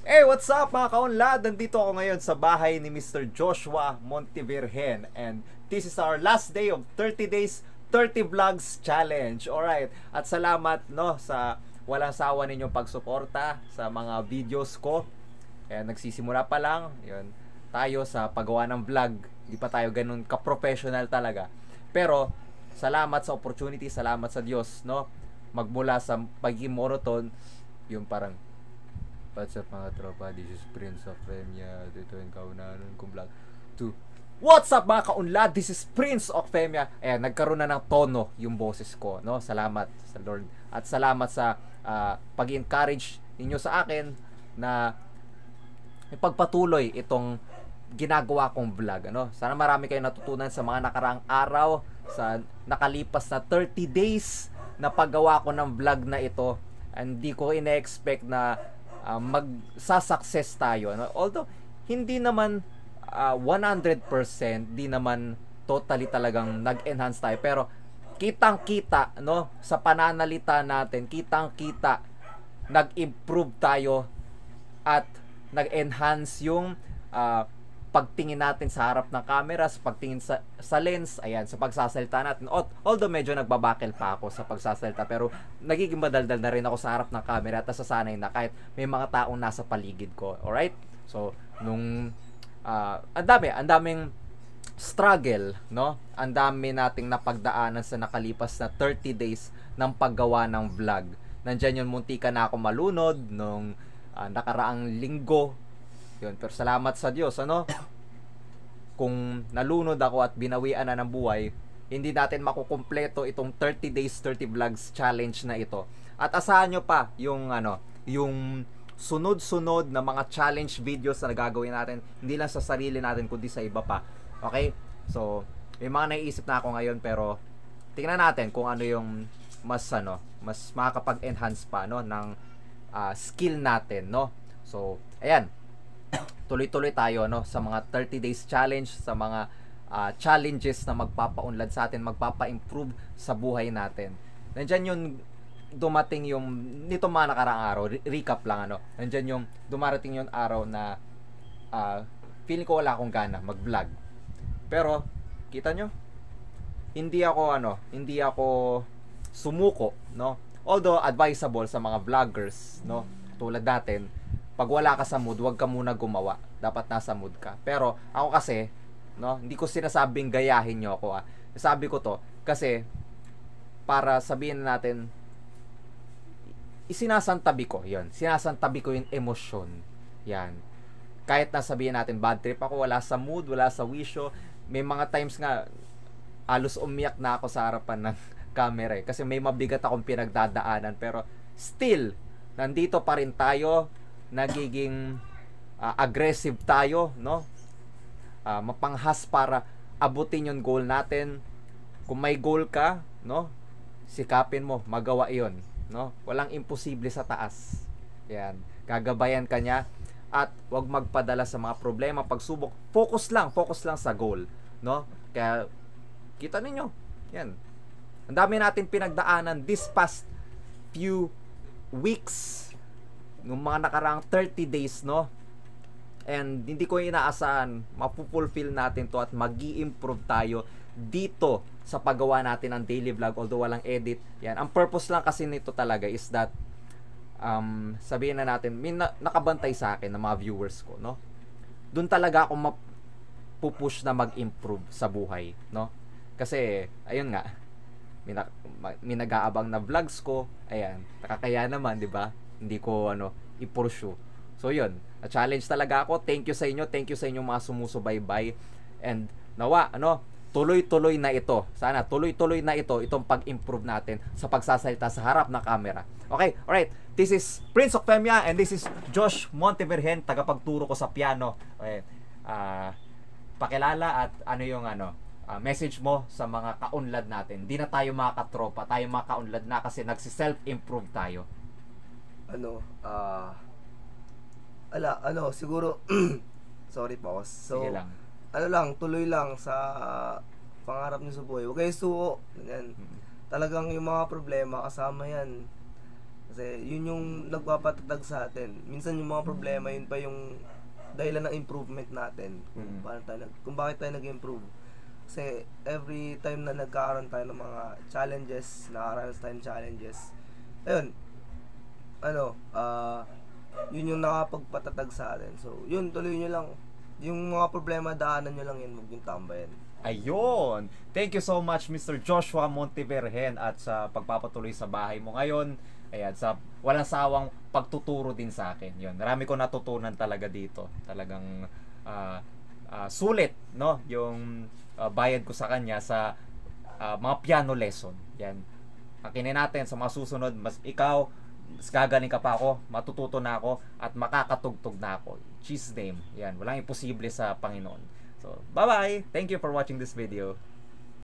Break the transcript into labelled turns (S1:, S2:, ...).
S1: Hey, what's up mga kaunlad? Nandito ako ngayon sa bahay ni Mr. Joshua Montevirgen, and this is our last day of 30 days 30 vlogs challenge. Alright, at salamat no sa walang sawa ninyong pagsuporta sa mga videos ko. Kaya nagsisimula pa lang yun, tayo sa paggawa ng vlog. Hindi pa tayo ganun ka-professional talaga. Pero salamat sa opportunity, salamat sa Diyos, no? Magmula sa pagiging monoton, yung parang what's up mga tropa, this is Prince of Femia, dito yung kaunahan kong vlog, to what's up mga kaunlad, this is Prince of Femia. Ayan, nagkaroon na ng tono yung boses ko, no? Salamat sa Lord at salamat sa pag-encourage ninyo sa akin na ipagpatuloy itong ginagawa kong vlog, ano? Sana marami kayong natutunan sa mga nakaraang araw, sa nakalipas na 30 days na paggawa ko ng vlog na ito. Hindi ko ina-expect na magsa-success tayo, no? Although hindi naman 100%, di naman totally talagang nag-enhance tayo, pero kitang-kita, no, sa pananalita natin, kitang-kita nag-improve tayo at nag-enhance yung pagtingin natin sa harap ng camera, sa pagtingin sa lens, ayan, sa pagsasalita natin. Although medyo nagbabakel pa ako sa pagsasalita, pero nagiging madaldal na rin ako sa harap ng camera at nasasanay na kahit may mga taong nasa paligid ko. Alright? So, nung ang daming struggle, no? Ang dami nating napagdaanan sa nakalipas na 30 days ng paggawa ng vlog. Nandiyan yung muntika na ako malunod nung nakaraang linggo. Yun, pero salamat sa Diyos, ano? Kung nalunod ako at binawian na ng buhay, hindi natin makukumpleto itong 30 days 30 vlogs challenge na ito. At asahan nyo pa yung yung sunod-sunod na mga challenge videos na gagawin natin, hindi lang sa sarili natin kundi sa iba pa. Okay? So, may mga naiisip na ako ngayon, pero tingnan natin kung ano yung mas makakapag-enhance pa, no, ng skill natin, no? So, ayan. Tuloy-tuloy tayo, no, sa mga 30 days challenge, sa mga challenges na magpapaunlad sa atin, magpapa-improve sa buhay natin. Nandiyan yung dumating yung nito mga nakaraang araw, recap lang, ano. Nandiyan yung dumarating yung araw na feeling ko wala akong gana mag-vlog. Pero kita nyo, hindi ako sumuko, no. Although advisable sa mga vloggers, no, tulad natin, pag wala ka sa mood, huwag ka muna gumawa. Dapat nasa mood ka. Pero ako kasi, no, hindi ko sinasabing gayahin nyo ako. Sabi ko to kasi para sabihin natin, sinasantabi ko yung emosyon. Yan. Kahit na sabihin natin bad trip ako, wala sa mood, wala sa wisyo, may mga times nga halos umiyak na ako sa harapan ng camera kasi may mabigat akong pinagdadaanan, pero still nandito pa rin tayo, nagiging aggressive tayo, no? Mapanghas para abutin yung goal natin. Kung may goal ka, no, sikapin mo, magawa iyon, no? Walang imposible sa taas. Yan, gagabayan ka niya at wag magpadala sa mga problema, pagsubok. Focus lang sa goal, no? Kaya kita ninyo, yan. Ang dami natin pinagdaanan this past few weeks, ng mga nakaraang 30 days, no? And hindi ko inaasahan mapupulfill natin to at mag-i-improve tayo dito sa paggawa natin ng daily vlog, although walang edit. Yan, ang purpose lang kasi nito talaga is that sabihin na natin, may nakabantay sa akin ng mga viewers ko, no? Doon talaga ako mapupush na mag-improve sa buhay, no? Kasi ayun nga, may nag-aabang na vlogs ko, ayan, nakakaya naman, di ba? Hindi ko i-pursue. So yun, na-challenge talaga ako. Thank you sa inyo mga sumusubaybay, and nawa tuloy-tuloy na ito. Sana tuloy-tuloy na itong pag-improve natin sa pagsasalita sa harap ng camera. Okay, alright. This is Prince of Femia and this is Josh Montevirgen, tagapagturo ko sa piano. Okay. Pakilala at yung message mo sa mga kaunlad natin. Hindi na tayo mga katropa, tayo mga kaunlad na kasi nagsi-self-improve tayo.
S2: Siguro sorry po. So,
S1: sige lang.
S2: Tuloy lang sa pangarap niyo sa buhay. Huwag kayo suko. Ganyan. Talagang yung mga problema, kasama yan. Kasi yun yung nagpapatatag sa atin. Minsan yung mga problema, yun pa yung dahilan ng improvement natin. Kung bakit tayo nag-improve. Kasi every time na nagkakaroon tayo ng mga challenges, nakakaranas tayo ng challenges, ayun, yun yung nakapagpatatag sa atin. So, yun, tuloy nyo lang. Yung mga problema, daanan nyo lang yun, huwag yung tambayan.
S1: Ayun. Thank you so much, Mr. Joshua Montivergen, at sa pagpapatuloy sa bahay mo ngayon. Ayan, sa walang sawang pagtuturo din sa akin. Yun, marami ko natutunan talaga dito. Talagang sulit, no? Yung bayad ko sa kanya sa mga piano lesson. Yan. Akinin natin sa mga susunod, mas ikaw, mas gagaling ka pa ako, matututo na ako, at makakatugtog na ako. Jesus name. Yan, walang imposible sa Panginoon. So, bye-bye. Thank you for watching this video.